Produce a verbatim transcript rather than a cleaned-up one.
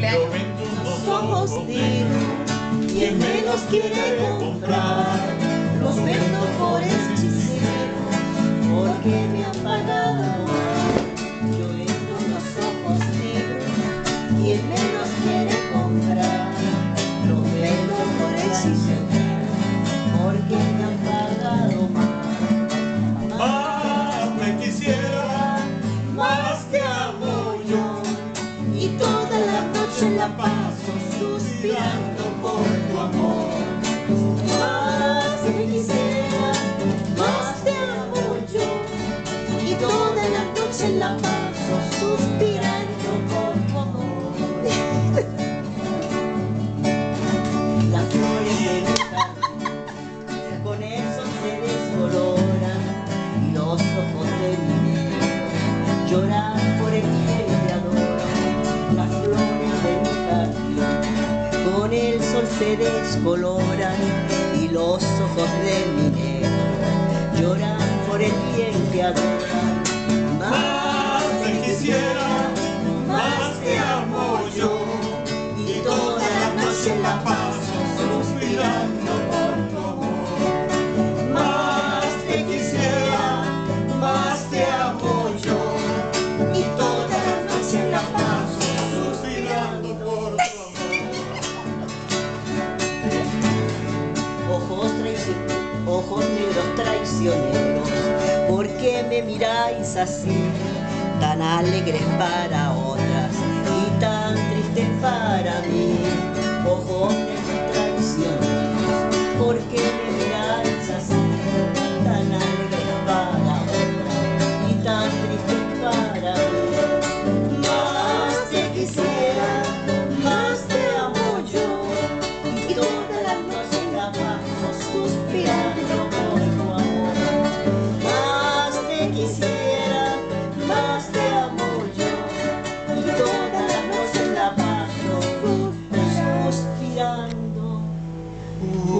Yo vendo unos ojos negros y el me los quiere comprar. Los vendo por hechicero porque me han pagado mal. Yo vendo unos ojos negros y el me los quiere comprar. Los vendo por hechicero porque me han pagado mal. Más me quisiera, más te amo yo, y toda la noche la paso suspirando por tu amor. Más te quisiera, más te amo yo, y toda la noche la paso suspirando por tu amor. Las flores de mi jardín con el sol se descoloran y los ojos de mi negro lloran por el quien te adora. Las flores de mi jardín con el sol se descoloran y los ojos de mi negro lloran por el quien te adora. más me quisiera, más te amo yo, y toda la noche la paso suspirando por tu amor. Más te quisiera, más te amo yo, y toda la noche la paso suspirando por tu ojos traicioneros, ojos negros traicioneros, ¿por qué me miráis así? Tan alegres para otras y tan tristes para mí. Ojos negros traicioneros, ¿por qué me miráis así? Tan alegres para otras y tan tristes para mí. Más te quisiera, más te amo yo, y toda la noche la paso suspirando por tu amor. Más te quisiera, más te amo yo, y toda la noche la paso suspirando.